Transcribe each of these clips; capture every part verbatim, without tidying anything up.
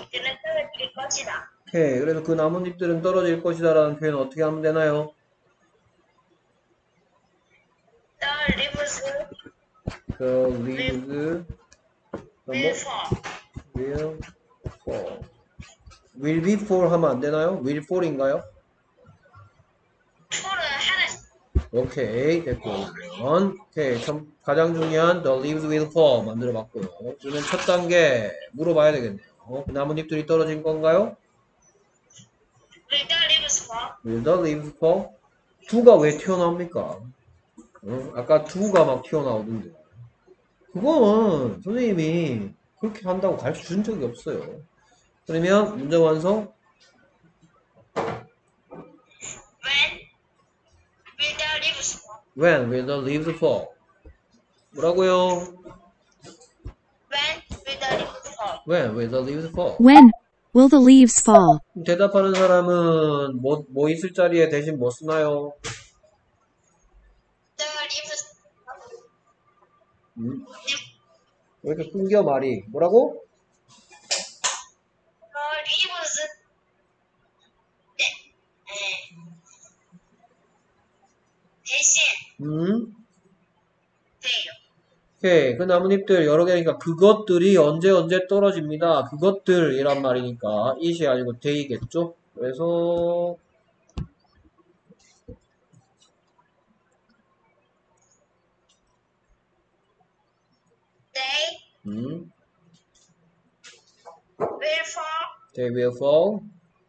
나뭇잎들은 떨어질 것이다. 오케이. 그래서 그 나뭇잎들은 떨어질 것이다 라는 표현 어떻게 하면 되나요? The leaves The will, leaves will 뭐? fall. will fall. will be fall 하면 안 되나요? will fall인가요? fall은 하나씩. 오케이. 됐고. 그러면 오케이. 참, 가장 중요한 the leaves will fall 만들어 봤고요. 그러면 첫 단계 물어봐야 되겠네요. 그 나뭇잎들이 떨어진 건가요? Will the leaves fall? will the leaves fall? 두가 왜 튀어나옵니까? 어? 아까 두가 막 튀어나오던데. 그거는 선생님이 그렇게 한다고 가르쳐 준 적이 없어요. 그러면 문제 완성. When will the leaves fall? When will the leaves fall? 뭐라고요? When will the leaves fall? When will the leaves fall? When will the leaves fall? 대답하는 사람은 뭐, 뭐 있을 자리에 대신 뭐 쓰나요? The leaves 음? 왜 이렇게 끊겨 말이? 뭐라고? the leaves 네, 에, 대신 음? 돼요. 오케이. 그 나뭇잎들 여러 개니까 그것들이 언제 언제 떨어집니다. 그것들이란 말이니까 it이 아니고 they겠죠? 그래서 They 음? will fall They will fall.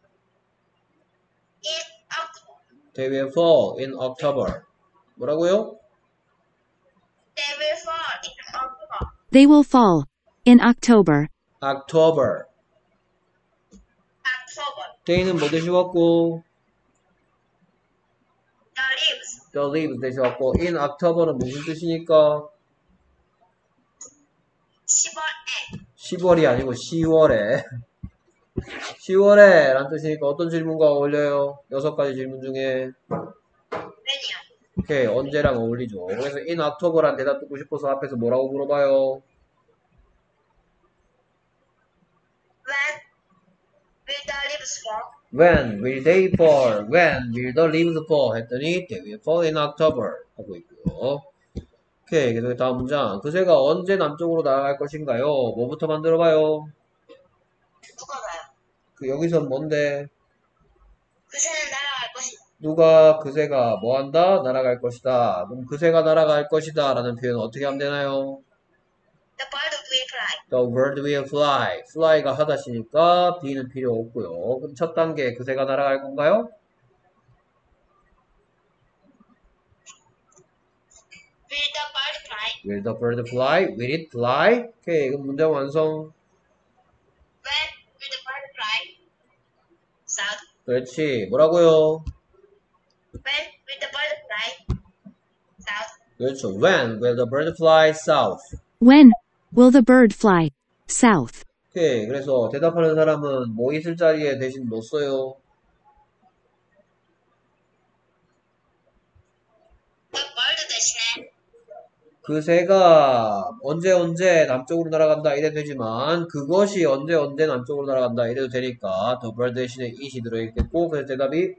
in October. They will fall in October. 뭐라고요? They will fall in October. They will fall in October. October. October. Day는 뭐 대셔갖고 The leaves the leaves 대셔갖고 in October는 무슨 뜻이니까 십월에 시월이 아니고 시월에 시월에 라는 뜻이니까 어떤 질문과 어울려요? 여섯 가지 질문 중에 when이요? 오케이 언제랑 어울리죠. 그래서 in October란 대답 듣고 싶어서 앞에서 뭐라고 물어봐요? When will the leaves fall? When will they fall? When will the leaves fall? 했더니 they will fall in October 하고 있고요. 오케이. 그래서 다음 문장. 그새가 언제 남쪽으로 날아갈 것인가요? 뭐부터 만들어봐요? 누가 봐요? 그 여기선 뭔데? 그새는 날아갈 것이다. 누가 그새가 뭐한다? 날아갈 것이다. 그럼 그새가 날아갈 것이다 라는 표현 어떻게 하면 되나요? The bird will fly. The bird will fly. fly가 하다시니까 be는 필요 없고요. 그럼 첫 단계 그새가 날아갈 건가요? Will the bird fly? Will the bird fly? Will it fly? 오케이. 그럼 문장 완성. When will the bird fly? South. 그렇지. 뭐라고요? When will the bird fly? South. 그렇죠. When will the bird fly south? When will the bird fly south? 오케이. 그래서 대답하는 사람은 뭐 있을 자리에 대신 뭐 써요? The bird 대신에 그새가 언제 언제 남쪽으로 날아간다 이래도 되지만 그것이 언제 언제 남쪽으로 날아간다 이래도 되니까 the bird 대신에 it이 들어있겠고 그래서 대답이 it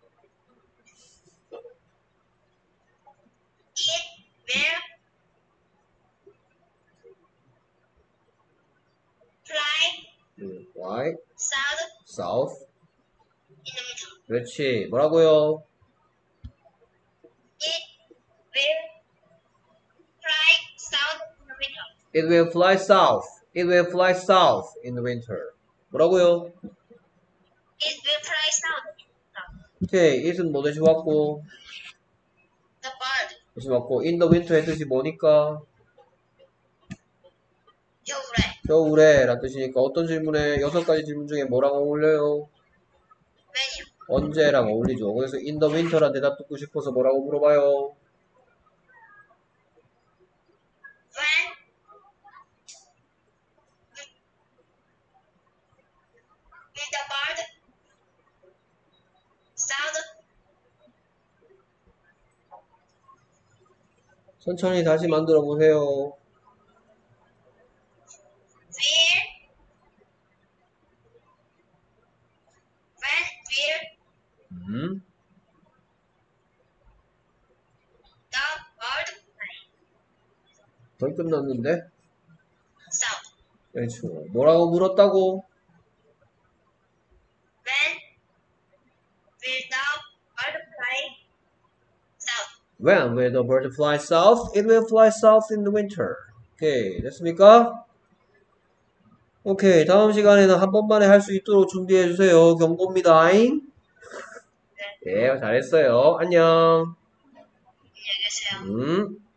will fly fly south south in the winter. 그렇지. 뭐라고요? It will fly south in the winter. It will fly south. It will fly south in the winter. 뭐라고요? It will fly south in the winter. 오케이. it은 뭐 대신 왔고 The bird 대신 왔고 in the winter의 뜻이 뭐니까? 겨울에 겨울에 라는 뜻이니까 어떤 질문에 여섯 가지 질문 중에 뭐랑 어울려요? when이요? 언제랑 어울리죠. 그래서 in the winter란 대답 듣고 싶어서 뭐라고 물어봐요? When will the bird south 천천히 다시 만들어 보세요. will 거의 끝났는데? south. 그렇죠. 뭐라고 물었다고? When will the bird fly south? When will the bird fly south? It will fly south in the winter. 오케이, 됐습니까? 오케이, 다음 시간에는 한 번만에 할 수 있도록 준비해 주세요. 경고입니다잉. 예, 잘했어요. 안녕. 안녕히 계세요. 음.